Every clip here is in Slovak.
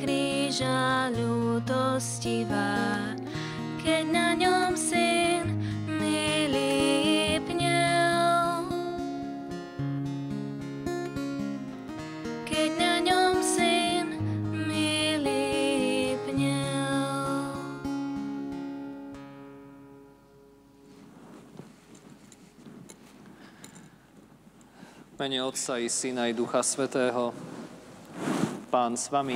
kríža ľútostivá, keď na ňom syn milý pnel. Keď na ňom syn milý pnel. V mene Otca i Syna i Ducha Svätého. Pán s vami.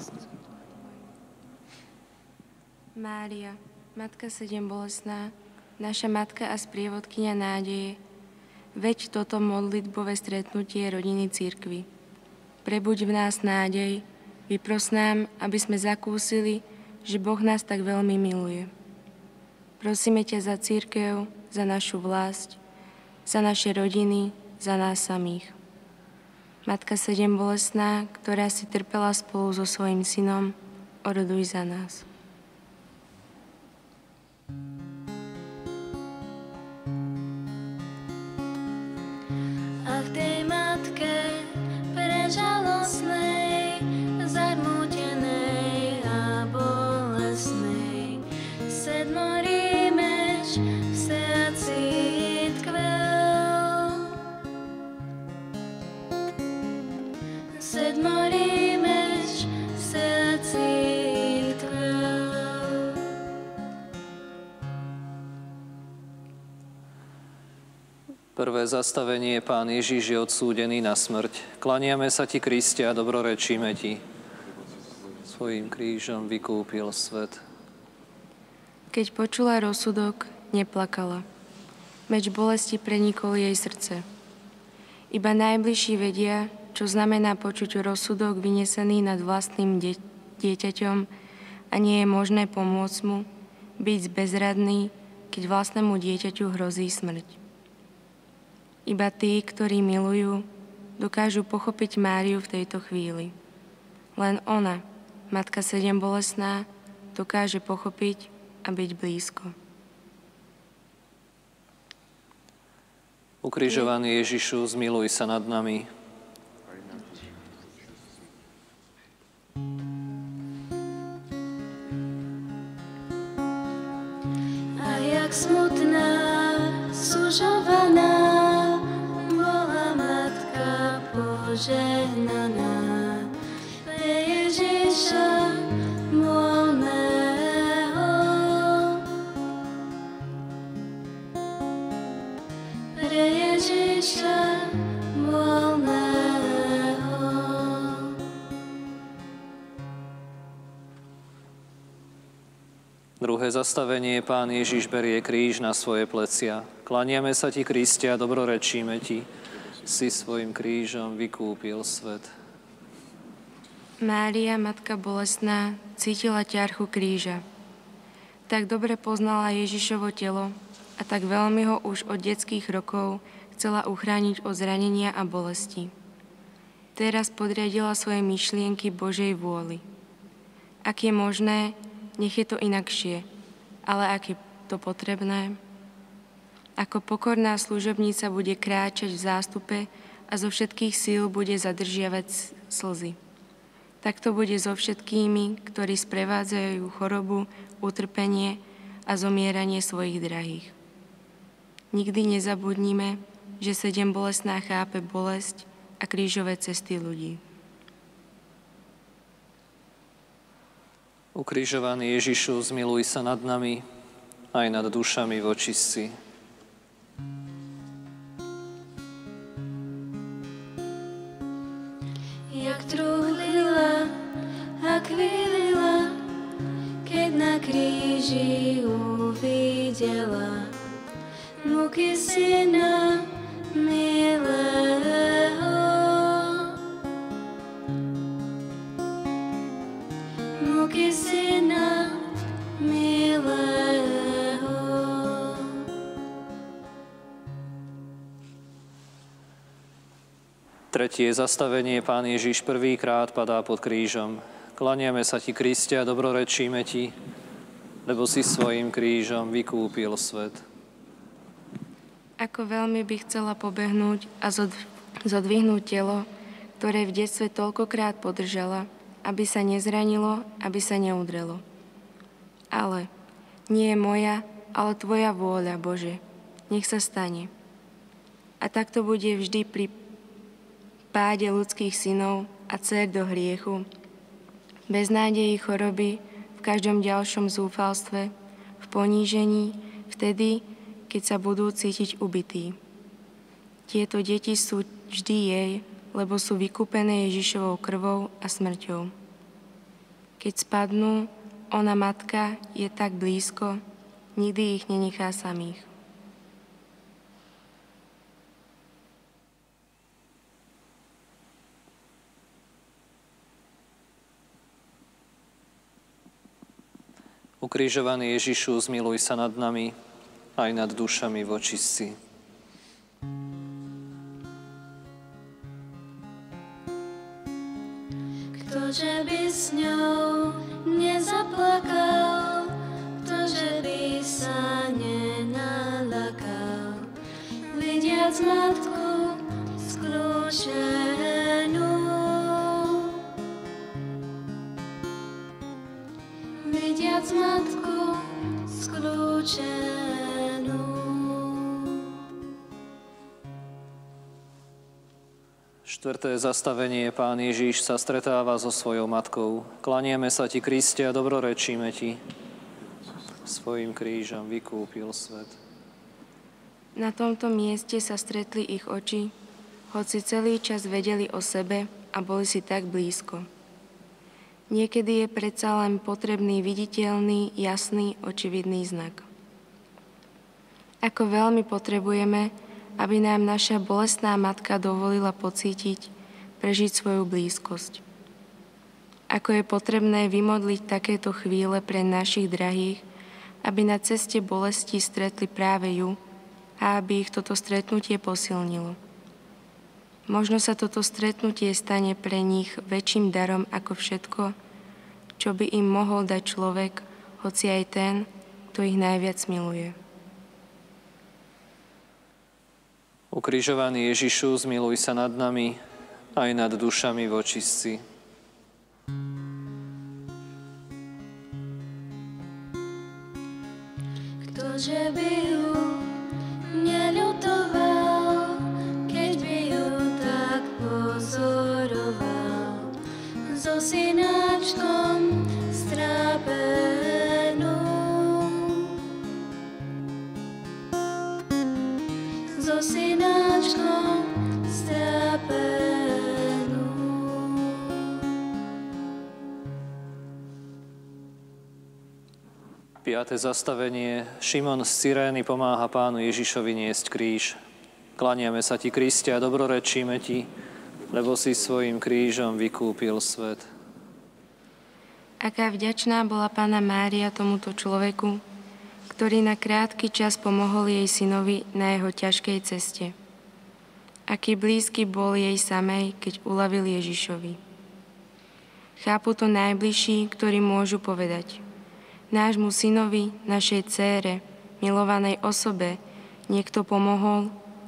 Mária, Matka sedem bolestná, naša Matka a sprievodkyňa nádeje, veď toto modlitbové stretnutie rodiny cirkvi. Prebuď v nás nádej, vypros nám, aby sme zakúsili, že Boh nás tak veľmi miluje. Prosíme ťa za cirkev, za našu vlast, za naše rodiny, za nás samých. Matka sedem bolestná, ktorá si trpela spolu so svojím synom, oroduj za nás. A v tej matke prežalostnej, zarmútenej a bolestnej, sedmorý meč v srdci tkvel. Sedmorý meč v srdci tkvel. Prvé zastavenie, Pán Ježiš je odsúdený na smrť. Klaniame sa ti, Kriste, a dobrorečíme ti. Svojím krížom vykúpil svet. Keď počula rozsudok, neplakala. Meč bolesti prenikol jej srdce. Iba najbližší vedia, čo znamená počuť rozsudok vynesený nad vlastným dieťaťom a nie je možné pomôcť mu, byť bezradný, keď vlastnému dieťaťu hrozí smrť. Iba tí, ktorí milujú, dokážu pochopiť Máriu v tejto chvíli. Len ona, Matka sedem bolestná, dokáže pochopiť a byť blízko. Ukrižovaný Ježišu, zmiluj sa nad nami. A jak smutná, sužovaná bola Matka požehnaná pre Ježiša molného. Pre Ježiša molného. Druhé zastavenie, Pán Ježiš berie kríž na svoje plecia. Klaniame sa ti, Kriste, a dobrorečíme ti. Si svojim krížom vykúpil svet. Mária, Matka bolestná, cítila ťarchu kríža. Tak dobre poznala Ježišovo telo a tak veľmi ho už od detských rokov chcela uchrániť od zranenia a bolesti. Teraz podriadila svoje myšlienky Božej vôli. Ak je možné, nech je to inakšie, ale ak je to potrebné, ako pokorná služobnica bude kráčať v zástupe a zo všetkých síl bude zadržiavať slzy. Tak to bude so všetkými, ktorí sprevádzajú chorobu, utrpenie a zomieranie svojich drahých. Nikdy nezabudnime, že sedem bolestná chápe bolesť a krížové cesty ľudí. Ukrižovaný Ježišu, zmiluj sa nad nami, aj nad dušami vočistci. Jak truhlila a kvílila, keď na kríži uvidela muky syna milého. Muky syna milého. Tretie zastavenie, Pán Ježiš prvýkrát padá pod krížom. Klaniame sa ti, Kriste, a dobrorečíme ti, lebo si svojím krížom vykúpil svet. Ako veľmi by chcela pobehnúť a zodvihnúť telo, ktoré v detstve toľkokrát podržala a aby sa nezranilo, aby sa neudrelo. Ale nie je moja, ale tvoja vôľa, Bože, nech sa stane. A tak to bude vždy pri páde ľudských synov a dcér do hriechu, bez nádeji choroby, v každom ďalšom zúfalstve, v ponížení, vtedy, keď sa budú cítiť ubití. Tieto deti sú vždy jej, lebo sú vykúpené Ježišovou krvou a smrťou. Keď spadnú, ona matka je tak blízko, nikdy ich nenechá samých. Ukrižovaný Ježišu, zmiluj sa nad nami, aj nad dušami v očistci. Ktože by s ňou nezaplakal, ktože by sa nenalakal, vidiac matku skľúčenú. Vidiac matku skľúčenú. Štvrté zastavenie, Pán Ježiš sa stretáva so svojou matkou. Klaniame sa ti, Kriste, a dobrorečíme ti. Svojím krížom vykúpil svet. Na tomto mieste sa stretli ich oči, hoci celý čas vedeli o sebe a boli si tak blízko. Niekedy je predsa len potrebný viditeľný, jasný, očividný znak. Ako veľmi potrebujeme, aby nám naša bolestná matka dovolila pocítiť, prežiť svoju blízkosť. Ako je potrebné vymodliť takéto chvíle pre našich drahých, aby na ceste bolesti stretli práve ju a aby ich toto stretnutie posilnilo. Možno sa toto stretnutie stane pre nich väčším darom ako všetko, čo by im mohol dať človek, hoci aj ten, kto ich najviac miluje. Ukrižovaný Ježišu, zmiluj sa nad nami, aj nad dušami v očistci. Ktože by ju neľutoval, keď by ju tak pozoroval, so synáčkom strápenú. So synáčkom strápenú. Piaté zastavenie. Šimon z Cyrény pomáha Pánu Ježišovi niesť kríž. Klaniame sa ti, Kriste, a dobrorečíme ti, lebo si svojím krížom vykúpil svet. Aká vďačná bola Panna Mária tomuto človeku, ktorý na krátky čas pomohol jej synovi na jeho ťažkej ceste. Aký blízky bol jej samej, keď uľavil Ježišovi. Chápu to najbližší, ktorí môžu povedať: nášmu synovi, našej dcére, milovanej osobe, niekto pomohol,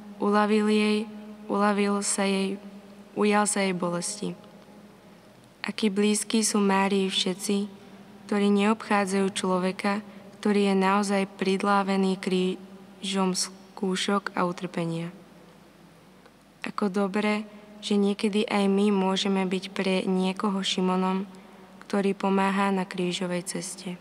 ujal sa jej bolesti. Akí blízki sú Márii všetci, ktorí neobchádzajú človeka, ktorý je naozaj pridlávený krížom skúšok a utrpenia. Ako dobre, že niekedy aj my môžeme byť pre niekoho Šimonom, ktorý pomáha na krížovej ceste.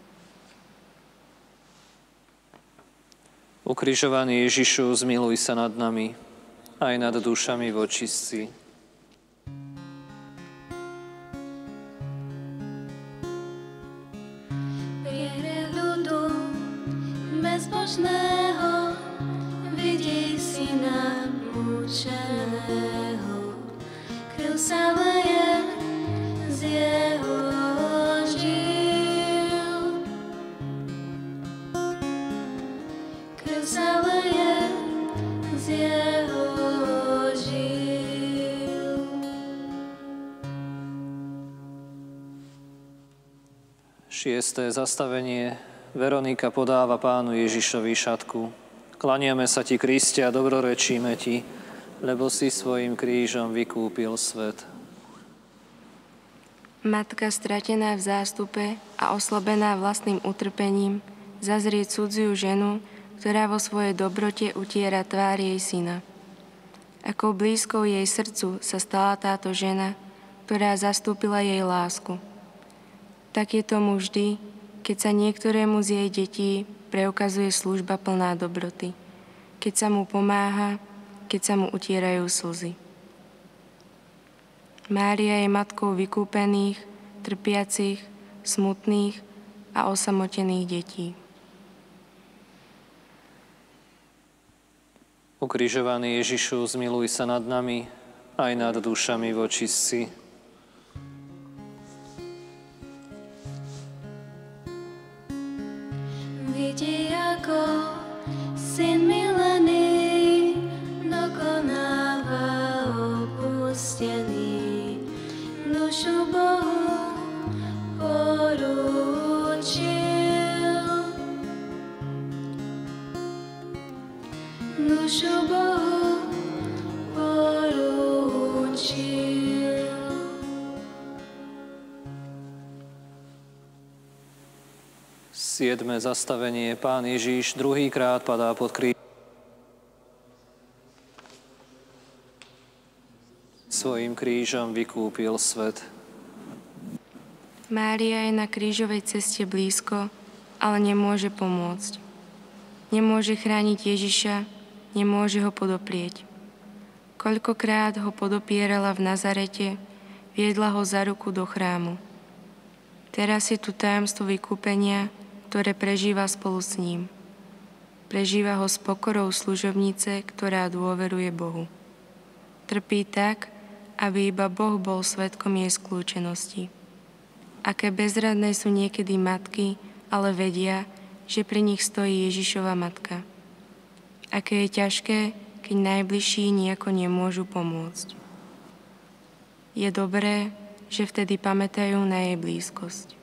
Ukrižovaný Ježišu, zmiluj sa nad nami, aj nad dušami v očistci. Viere ľudu bezbožného, vidí syna mučeného. Kryl sa leje z jeho žil. Kryl sa leje z jeho žil. Šiesté zastavenie. Veronika podáva Pánu Ježišovi šatku. Klaniame sa ti, Kriste, a dobrorečíme ti, lebo si svojím krížom vykúpil svet. Matka stratená v zástupe a oslabená vlastným utrpením zazrie cudziu ženu, ktorá vo svojej dobrote utiera tvár jej syna. Akou blízkou jej srdcu sa stala táto žena, ktorá zastúpila jej lásku. Tak je tomu vždy, keď sa niektorému z jej detí preukazuje služba plná dobroty, keď sa mu pomáha, keď sa mu utierajú slzy. Mária je matkou vykúpených, trpiacich, smutných a osamotených detí. Ukrižovaný Ježišu, zmiluj sa nad nami, aj nad dušami vočistci. Vidí, ako syn milený dokonáva opustený, dušu Bohu porúčil. Dušu Bohu porúčil. Siedme zastavenie. Pán Ježiš druhýkrát padá pod kríž. Svojím krížom vykúpil svet. Mária je na krížovej ceste blízko, ale nemôže pomôcť. Nemôže chrániť Ježiša, nemôže ho podoprieť. Koľkokrát ho podopierala v Nazarete, viedla ho za ruku do chrámu. Teraz je tu tajomstvo vykúpenia, ktoré prežíva spolu s ním. Prežíva ho s pokorou služobnice, ktorá dôveruje Bohu. Trpí tak, aby iba Boh bol svedkom jej skľúčenosti. Aké bezradné sú niekedy matky, ale vedia, že pri nich stojí Ježišova matka. Aké je ťažké, keď najbližší nejako nemôžu pomôcť. Je dobré, že vtedy pamätajú na jej blízkosť.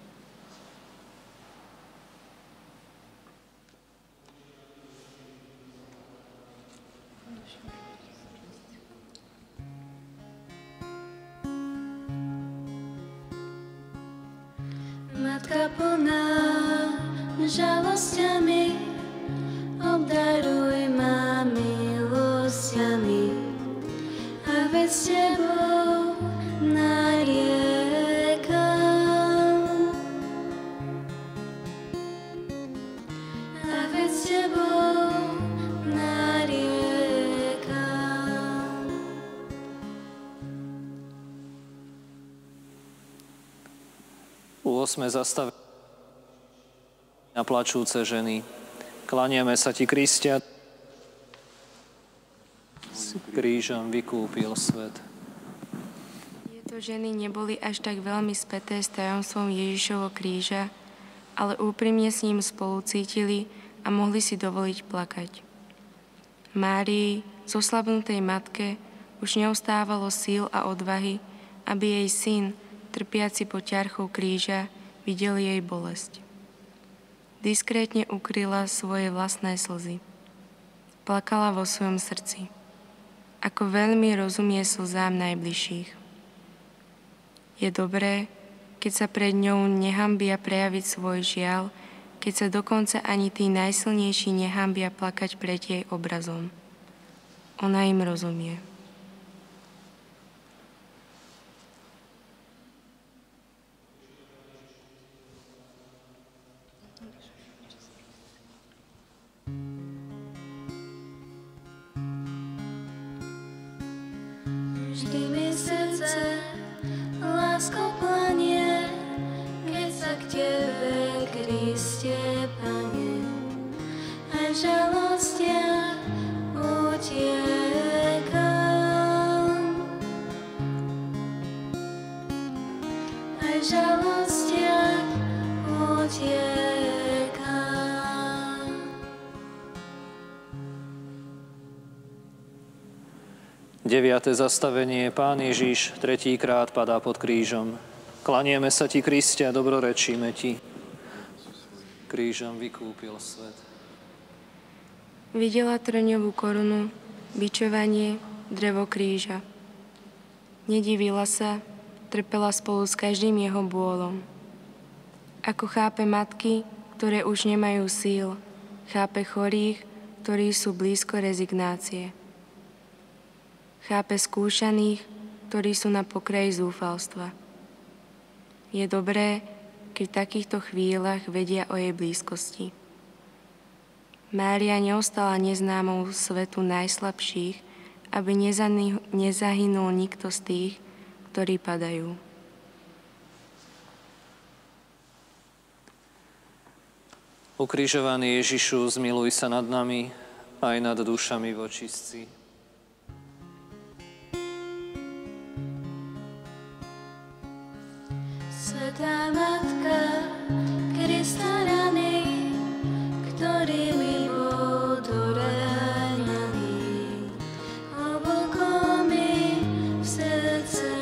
Matka plná žalosťami, obdaruj ma milosťami a veď s tebou nariekam. A veď s tebou nariekam. Osme zastavenie na plačúce ženy. Klaniame sa ti, Kristia. S krížom vykúpil svet. Tieto ženy neboli až tak veľmi späté s tajomstvom Ježišovho kríža, ale úprimne s ním spolu cítili a mohli si dovoliť plakať. Márii, zoslabnutej matke, už neostávalo síl a odvahy, aby jej syn, trpiaci pod ťarchou kríža, videl jej bolesť. Diskrétne ukryla svoje vlastné slzy. Plakala vo svojom srdci. Ako veľmi rozumie slzám najbližších. Je dobré, keď sa pred ňou nehambia prejaviť svoj žiaľ, keď sa dokonca ani tí najsilnejší nehambia plakať pred jej obrazom. Ona im rozumie. Vždy mi srdce láskou planie, keď sa k tebe, Kriste, Pane, aj v žalostiach utiekam. Aj v žalostiach utiekam. 9. zastavenie. Pán Ježiš tretíkrát padá pod krížom. Klanieme sa ti, Kristia, dobrorečíme ti. Krížom vykúpil svet. Videla trňovú korunu, bičovanie, drevo kríža. Nedivila sa, trpela spolu s každým jeho bôlom. Ako chápe matky, ktoré už nemajú síl, chápe chorých, ktorí sú blízko rezignácie. Chápe skúšaných, ktorí sú na pokraji zúfalstva. Je dobré, keď v takýchto chvíľach vedia o jej blízkosti. Mária neostala neznámou svetu najslabších, aby nezahynul nikto z tých, ktorí padajú. Ukrižovaný Ježišu, zmiluj sa nad nami aj nad dušami vočistci. Svätá Matka Krista rany, ktorými bol doráňaný, hlboko mi v srdce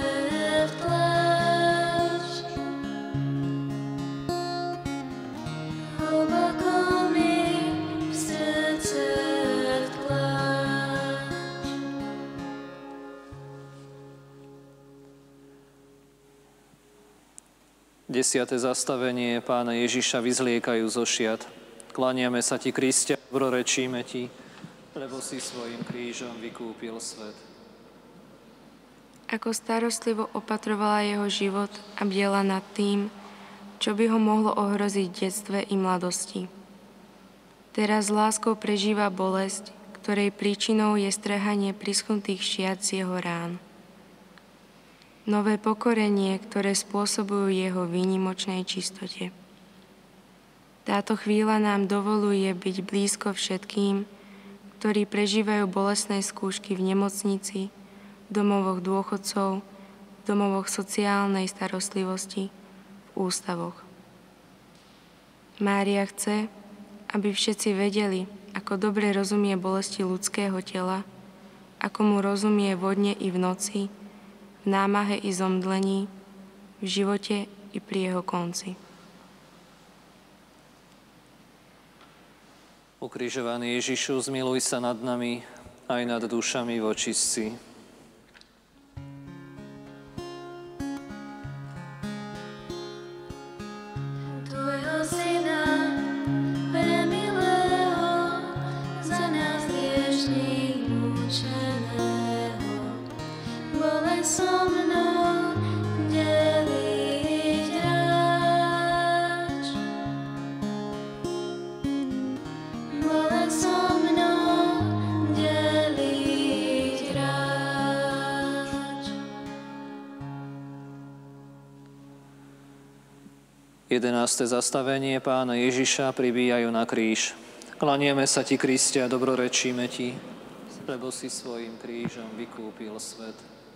vtláč. Hlboko mi v srdce vtláč. 10. zastavenie Pána Ježiša vyzliekajú zo šiat. Klaniame sa ti, Kriste, dobrorečíme ti, lebo si svojim krížom vykúpil svet. Ako starostlivo opatrovala jeho život a bdela nad tým, čo by ho mohlo ohroziť v detstve i mladosti. Teraz s láskou prežíva bolesť, ktorej príčinou je strhanie prischnutých šiat z jeho rán. Nové pokorenie, ktoré spôsobujú jeho výnimočnej čistote. Táto chvíľa nám dovoluje byť blízko všetkým, ktorí prežívajú bolestné skúšky v nemocnici, v domovoch dôchodcov, v domovoch sociálnej starostlivosti, v ústavoch. Mária chce, aby všetci vedeli, ako dobre rozumie bolesti ľudského tela, ako mu rozumie vodne i v noci, v námahe i zomdlení, v živote i pri jeho konci. Ukrižovaný Ježišu, zmiluj sa nad nami aj nad dušami vočistci. Tvojho syna premilého, za nás hriešných mučeného, bolesť so mnou deliť ráč. Bolesť so mnou deliť ráč. 11. zastavenie Pána Ježiša pribíjajú na kríž. Klaniame sa ti, Kriste, a dobrorečíme ti, lebo si svojim krížom vykúpil svet.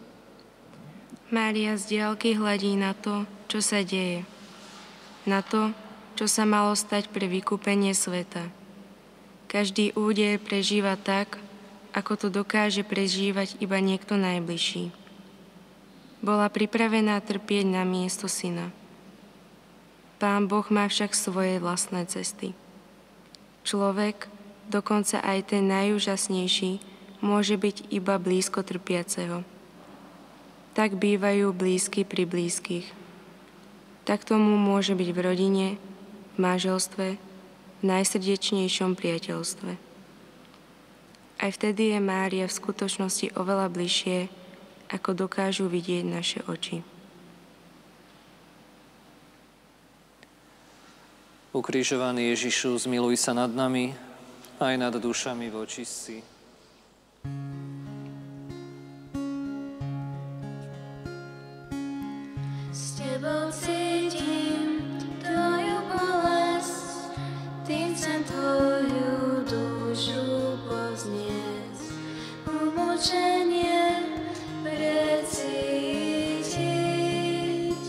Mária z diaľky hľadí na to, čo sa deje. Na to, čo sa malo stať pre vykúpenie sveta. Každý údej prežíva tak, ako to dokáže prežívať iba niekto najbližší. Bola pripravená trpieť na miesto syna. Pán Boh má však svoje vlastné cesty. Človek, dokonca aj ten najúžasnejší, môže byť iba blízko trpiaceho. Tak bývajú blízky pri blízkych. Tak tomu môže byť v rodine, v manželstve, v najsrdečnejšom priateľstve. Aj vtedy je Mária v skutočnosti oveľa bližšie, ako dokážu vidieť naše oči. Ukrižovaný Ježišu, zmiluj sa nad nami aj nad dušami vočistci. S tebou cítim tvoju bolesť, tým chcem tvoju dušu pozniesť. Umúčenie precítiť.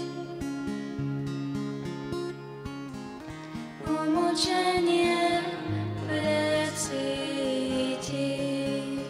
Umúčenie precítiť.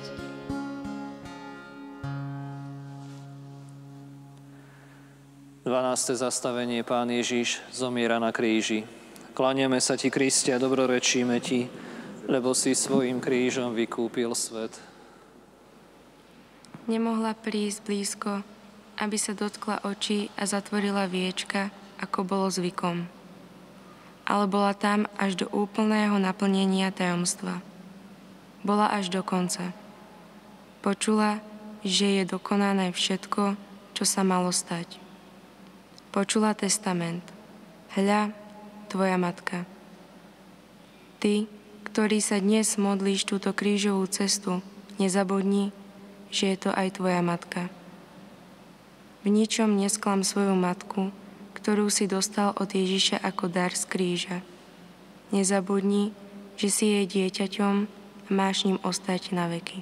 12. zastavenie Pán Ježiš zomiera na kríži. Klaniame sa ti, Kriste, a dobrorečíme ti, lebo si svojim krížom vykúpil svet. Nemohla prísť blízko, aby sa dotkla očí a zatvorila viečka, ako bolo zvykom. Ale bola tam až do úplného naplnenia tajomstva. Bola až do konca. Počula, že je dokonané všetko, čo sa malo stať. Počula testament. Hľa, tvoja matka. Ty, ktorý sa dnes modlíš túto krížovú cestu, nezabudni, že je to aj tvoja matka. V ničom nesklam svoju matku, ktorú si dostal od Ježiša ako dar z kríža. Nezabudni, že si jej dieťaťom a máš ním ostať na veky.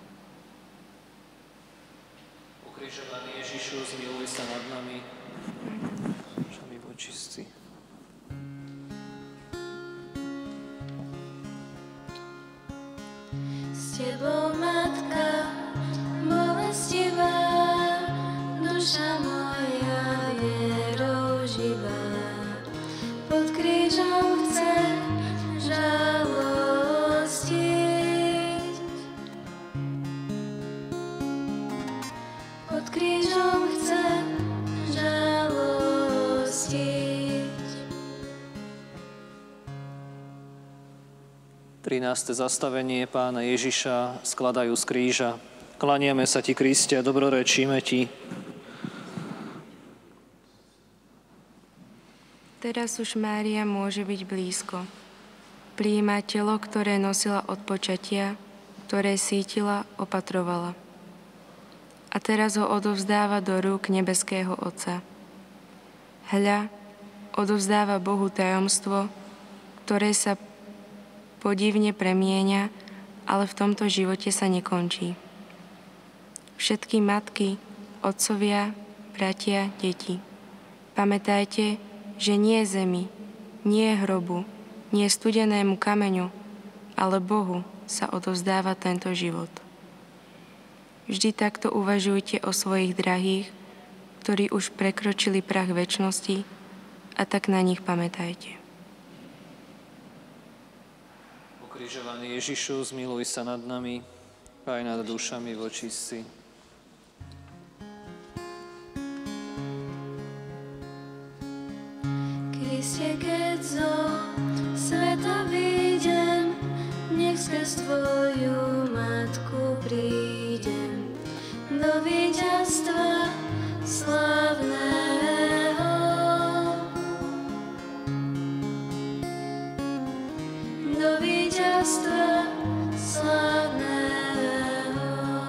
Ukrižovaný Ježišu, zmiluj sa nad nami. Všami vočistí. S tebou, matka, bolestivá, duša moja vierou živá. Pod krížom chce žalostiť. Pod krížom chce žalostiť. 13. zastavenie Pána Ježiša skladajú z kríža. Klaniame sa ti, Kriste, a dobrorečíme ti. Teraz už Mária môže byť blízko. Prijíma telo, ktoré nosila od počatia, ktoré sítila, opatrovala. A teraz ho odovzdáva do rúk nebeského Otca. Hľa, odovzdáva Bohu tajomstvo, ktoré sa podivne premieňa, ale v tomto živote sa nekončí. Všetky matky, otcovia, bratia, deti, pamätajte, že nie zemi, nie hrobu, nie studenému kameňu, ale Bohu sa odovzdáva tento život. Vždy takto uvažujte o svojich drahých, ktorí už prekročili prach večnosti, a tak na nich pamätajte. Ukrižovaný Ježišu, zmiluj sa nad nami, aj nad dušami vočistí. Kriste, keď zo sveta vyjdem, nech skrz tvoju matku prídem do víťazstva slávneho. Do víťazstva slávneho.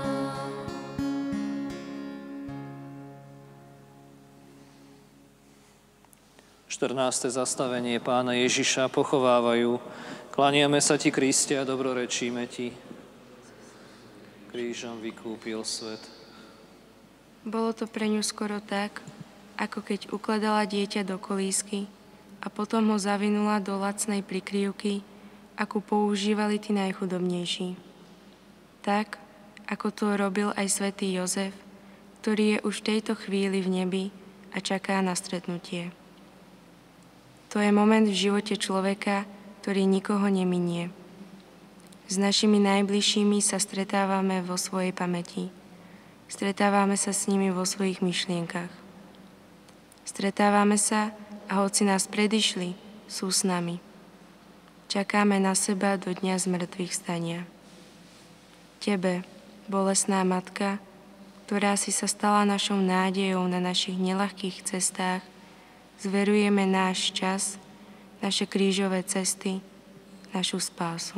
Štrnácté zastavenie Pána Ježiša pochovávajú. Klaniame sa ti, Kriste, a dobrorečíme ti. Krížom vykúpil svet. Bolo to pre ňu skoro tak, ako keď ukladala dieťa do kolísky a potom ho zavinula do lacnej prikryvky, akú používali tí najchudobnejší. Tak, ako to robil aj svätý Jozef, ktorý je už v tejto chvíli v nebi a čaká na stretnutie. To je moment v živote človeka, ktorý nikoho neminie. S našimi najbližšími sa stretávame vo svojej pamäti. Stretávame sa s nimi vo svojich myšlienkach. Stretávame sa a hoci nás predišli, sú s nami. Čakáme na seba do dňa zmrtvých stania. Tebe, bolestná matka, ktorá si sa stala našou nádejou na našich neľahkých cestách, zverujeme náš čas, naše krížové cesty, našu spásu.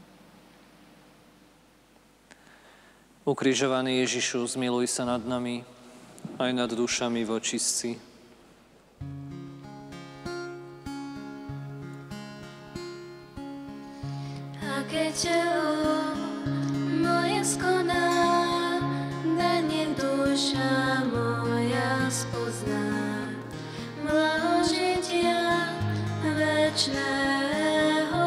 Ukrižovaný Ježišu, zmiluj sa nad nami, aj nad dušami vočistí. Aké telo moje skoná, da nech duša moja spozná blahožitia večného.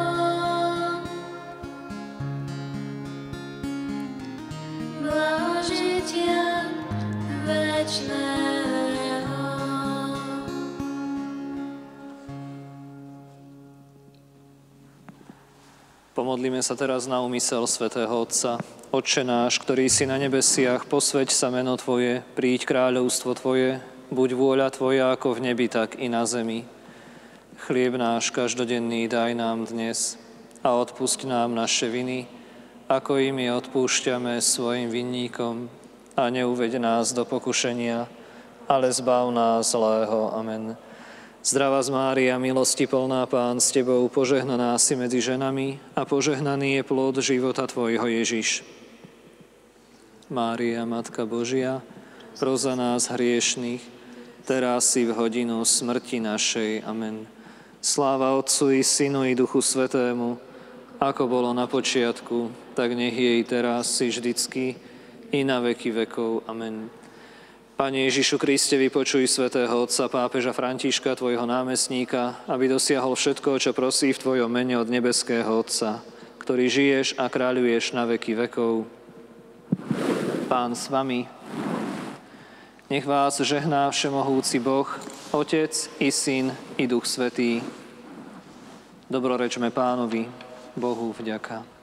Blahožitia večného. Pomodlíme sa teraz na úmysel svätého Otca. Otče náš, ktorý si na nebesiach, posväť sa meno Tvoje, príď kráľovstvo Tvoje, buď vôľa Tvoja ako v nebi, tak i na zemi. Chlieb náš každodenný daj nám dnes a odpusť nám naše viny, ako i my odpúšťame svojim vinníkom. A neuveď nás do pokušenia, ale zbav nás zlého. Amen. Zdravá z Mária, milosti plná, Pán s Tebou, požehnaná si medzi ženami a požehnaný je plod života Tvojho Ježiš. Mária, Matka Božia, pros za nás hriešných, teraz i v hodinu smrti našej. Amen. Sláva Otcu i Synu i Duchu Svätému, ako bolo na počiatku, tak nech je i teraz i vždycky, i na veky vekov. Amen. Pane Ježišu Kriste, vypočuj svätého otca pápeža Františka, Tvojho námestníka, aby dosiahol všetko, čo prosí v Tvojom mene od nebeského Otca, ktorý žiješ a kráľuješ na veky vekov. Pán s vami. Nech vás žehná všemohúci Boh, Otec i Syn i Duch Svätý. Dobrorečme Pánovi, Bohu vďaka.